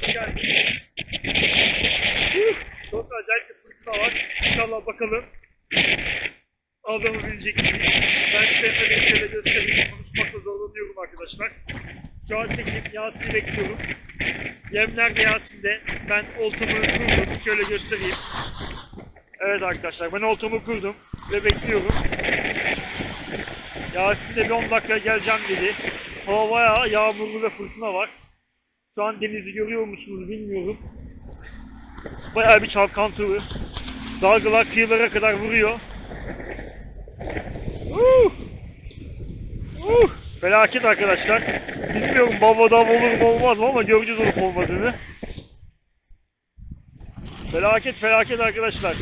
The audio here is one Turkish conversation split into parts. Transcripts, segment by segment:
hoş geldiniz. Çok acayip bir fırtına var. İnşallah bakalım alabilecek miyiz? Ben size hemen şöyle göstereyim. Konuşmakta zorlanıyorum arkadaşlar. Şu an teknik Yasin'i bekliyorum. Yemler Yasin'de. Ben oltamı kurdum. Şöyle göstereyim. Evet arkadaşlar, ben oltamı kurdum ve bekliyorum. Yasin de bir 10 dakika geleceğim dedi. Hava bayağı yağmurlu ve fırtına var. Şu an denizi görüyor musunuz bilmiyorum. Bayağı bir çalkantılı. Dalgalar kıyılara kadar vuruyor. Felaket arkadaşlar. Bilmiyorum babadam olur mu olmaz mı ama göreceğiz olup olmadığını. Felaket arkadaşlar.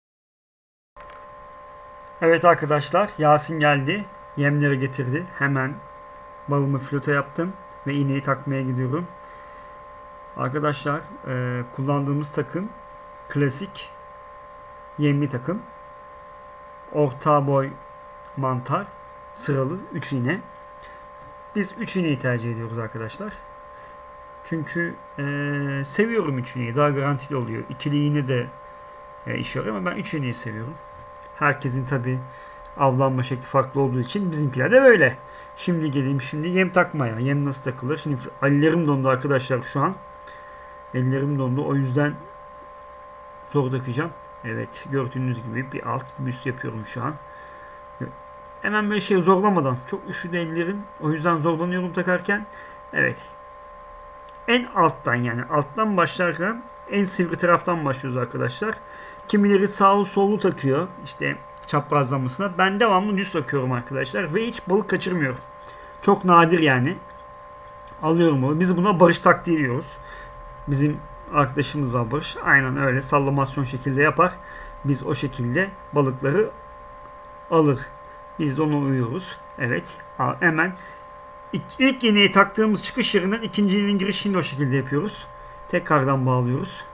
Evet arkadaşlar, Yasin geldi. Yemleri getirdi. Hemen balımı flöte yaptım ve iğneyi takmaya gidiyorum. Arkadaşlar kullandığımız takım klasik yemli takım. Orta boy mantar, sıralı 3 iğne. Biz 3 iğneyi tercih ediyoruz arkadaşlar. Çünkü seviyorum 3 iğneyi. Daha garantili oluyor. İkili iğne de işe yarıyor ama ben 3 iğneyi seviyorum. Herkesin tabi avlanma şekli farklı olduğu için bizimkiler de böyle. Şimdi geleyim yem takmaya. Yem nasıl takılır? Şimdi ellerim dondu arkadaşlar şu an. Ellerim dondu. O yüzden zor takacağım. Evet, gördüğünüz gibi bir alt bir üst yapıyorum şu an. Hemen böyle zorlamadan. Çok üşüdü ellerim. O yüzden zorlanıyorum takarken. Evet. En alttan, yani alttan başlarken en sivri taraftan başlıyoruz arkadaşlar. Kimileri sağlı sollu takıyor. İşte çaprazlamasına. Ben devamlı düz takıyorum arkadaşlar. Ve hiç balık kaçırmıyorum. Çok nadir yani. Alıyorum onu. Biz buna barış taktiği diyoruz. Bizim arkadaşımız var Barış. Aynen öyle sallamasyon şekilde yapar. Biz o şekilde balıkları alır. Biz de ona uyuyoruz. Evet. Hemen ilk iğneyi taktığımız çıkış yerinden ikinci iğnenin girişini de o şekilde yapıyoruz. Tekrardan bağlıyoruz.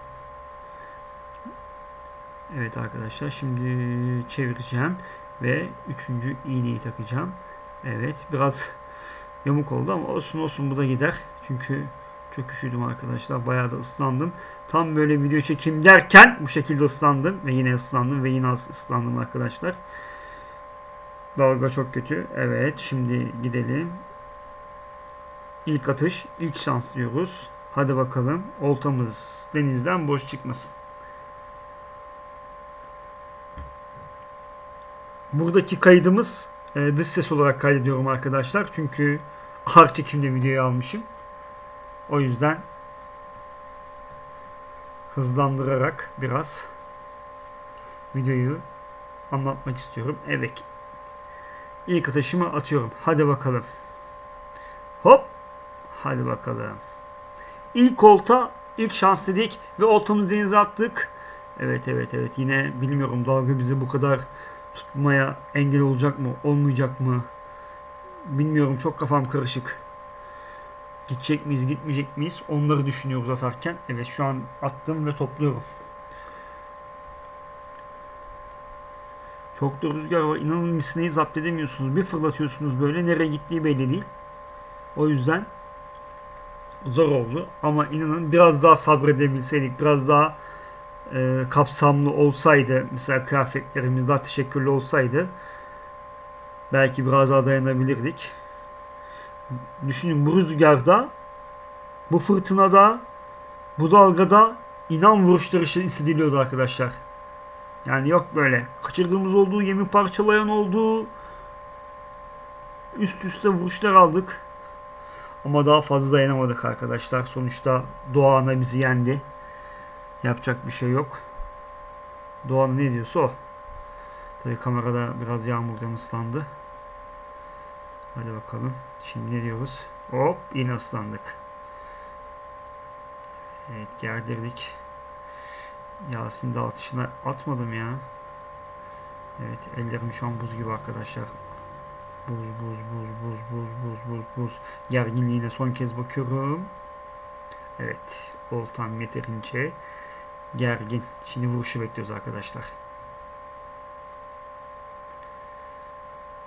Evet arkadaşlar, şimdi çevireceğim ve üçüncü iğneyi takacağım. Evet, biraz yamuk oldu ama olsun bu da gider. Çünkü çok üşüdüm arkadaşlar. Bayağı da ıslandım. Tam böyle video çekeyim derken bu şekilde ıslandım ve yine ıslandım ve yine ıslandım arkadaşlar. Dalga çok kötü. Evet, şimdi gidelim. İlk atış, ilk şans diyoruz. Hadi bakalım. Oltamız denizden boş çıkmasın. Buradaki kaydımız dış ses olarak kaydediyorum arkadaşlar. Çünkü ağır çekimde videoyu almışım. O yüzden hızlandırarak biraz videoyu anlatmak istiyorum. Evet. İlk atışımı atıyorum. Hadi bakalım. Hop. Hadi bakalım. İlk olta, ilk şans dedik ve oltamızı denize attık. Evet. Yine bilmiyorum, dalga bizi bu kadar tutmaya engel olacak mı, olmayacak mı? Bilmiyorum, çok kafam karışık. Gidecek miyiz, gitmeyecek miyiz? Onları düşünüyoruz atarken. Evet, şu an attım ve topluyorum. Çok da rüzgar var. İnanın misneyi zapt edemiyorsunuz. Bir fırlatıyorsunuz böyle, nereye gittiği belli değil. O yüzden zor oldu. Ama inanın biraz daha sabredebilseydik, biraz daha kapsamlı olsaydı, mesela kıyafetlerimiz daha teşekkürlü olsaydı belki biraz daha dayanabilirdik. Düşünün, bu rüzgarda, bu fırtınada, bu dalgada inan vuruşları hissediliyordu arkadaşlar. Yani yok böyle kaçırdığımız olduğu, yemi parçalayan oldu. Üst üste vuruşlar aldık. Ama daha fazla dayanamadık arkadaşlar. Sonuçta doğa ana bizi yendi. Yapacak bir şey yok. Doğa ne diyorsa o. Tabii kamerada biraz yağmurdan ıslandı. Hadi bakalım. Şimdi ne diyoruz? Hop, yine ıslandık. Evet, gerdirdik. Yasin de atışına atmadım ya. Evet, ellerim şu an buz gibi arkadaşlar. Buz. Gerginliğine son kez bakıyorum. Evet, oltam yeterince gergin. Şimdi vuruşu bekliyoruz arkadaşlar.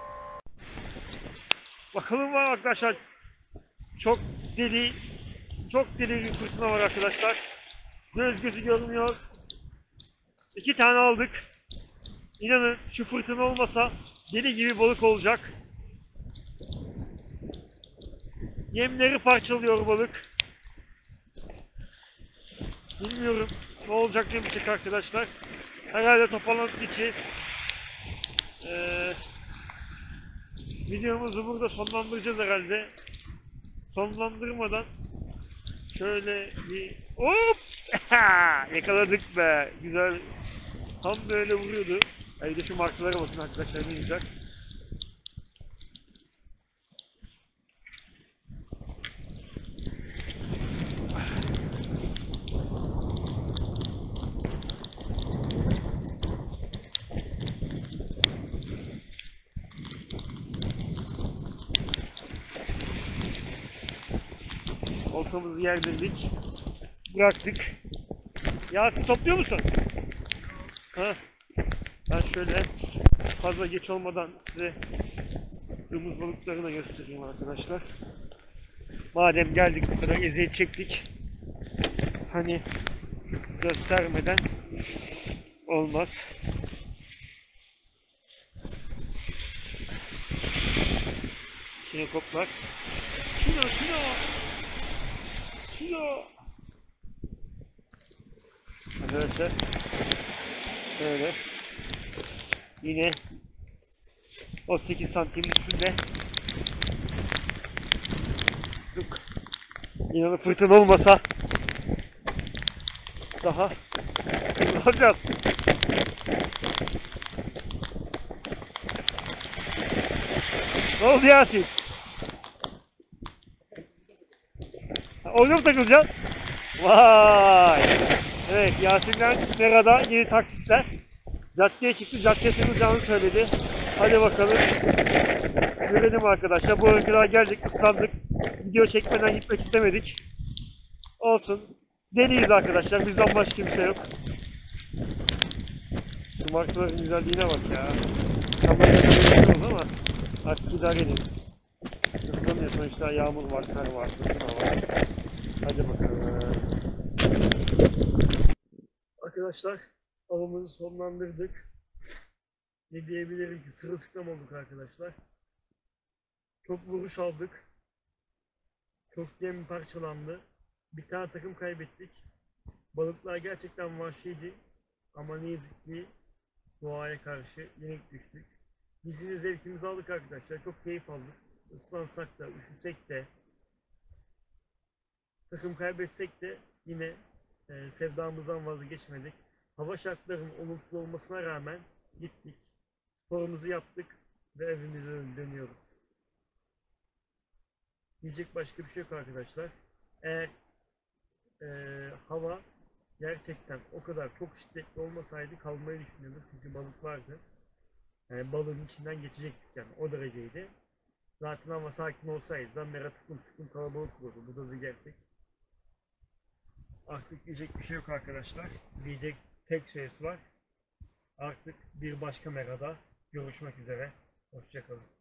Bakalım var arkadaşlar. Çok deli Çok deli bir fırtına var arkadaşlar. Göz gözü görmüyor. 2 tane aldık. İnanın şu fırtına olmasa deli gibi balık olacak. Yemleri parçalıyor balık. Bilmiyorum ne olacak ne bitecek arkadaşlar. Herhalde toparlanıp gideceğiz. Videomuzu burada sonlandıracağız herhalde. Sonlandırmadan şöyle bir hop yakaladık be, güzel, tam böyle vuruyordu. Bir de şu markalara bakın arkadaşlar, ne güzel. Oltamızı yerdirdik. Bıraktık. Yasin topluyor musun? Ha. Ben şöyle fazla geç olmadan size yumuz balıklarını da göstereyim arkadaşlar. Madem geldik bu kadar eziyet çektik, hani göstermeden olmaz. Çinekoplar. Çino. Arkadaşlar böyle yine 38 santim üstünde. İnanın fırtına olmasa daha ne yapacağız? Ne oldu Yasin? Orada mı takılacaksın? Vay! Evet, Yasin'den Mera'da yeni taktikler. Caddeye çıktı, cadde takılacağını söyledi. Hadi bakalım. Görelim arkadaşlar. Bu kadar geldik, ıslandık. Video çekmeden gitmek istemedik. Olsun. Deliyiz arkadaşlar. Bizden başka kimse yok. Şu markaların güzelliğine bak ya. Kamerada görüyorsunuz ama artık idare edin. Islanıyor sonuçta, yağmur var, kar var, fırtına var. Hadi bakalım. Arkadaşlar avımızı sonlandırdık. Ne diyebilirim ki, sırılsıklam olduk arkadaşlar. Çok vuruş aldık. Çok yem parçalandı. Bir tane takım kaybettik. Balıklar gerçekten vahşiydi. Ama ne yazık ki doğaya karşı yenik düştük. Biz yine zevkimizi aldık arkadaşlar. Çok keyif aldık. Islansak da, üşüsek de, takım kaybetsek de yine sevdamızdan vazgeçmedik. Hava şartlarının olumsuz olmasına rağmen gittik, sporumuzu yaptık ve evimize dönüyoruz. Diyecek başka bir şey yok arkadaşlar. Eğer hava gerçekten o kadar çok şiddetli olmasaydı kalmayı düşünüyorduk, çünkü balık vardı. Yani balığın içinden geçecektik, yani o dereceydi. Zaten hava sakin olsaydı da mera tıklım kalabalık olurdu. Bu da bir gerçek. Artık diyecek bir şey yok arkadaşlar. Diyecek tek şey var. Artık bir başka merada görüşmek üzere. Hoşça kalın.